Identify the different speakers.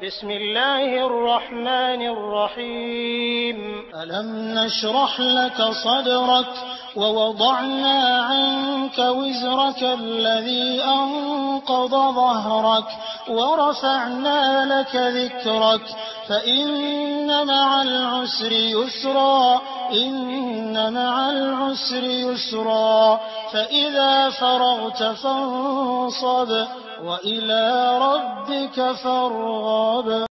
Speaker 1: بسم الله الرحمن الرحيم
Speaker 2: ألم نشرح لك صدرك ووضعنا عنك وزرك الذي أنقض ظهرك ورفعنا لك ذكرك فإن مع العسر يسرا إن مع العسر يسرا فإذا فرغت فانصب وإلى ربك فارغب.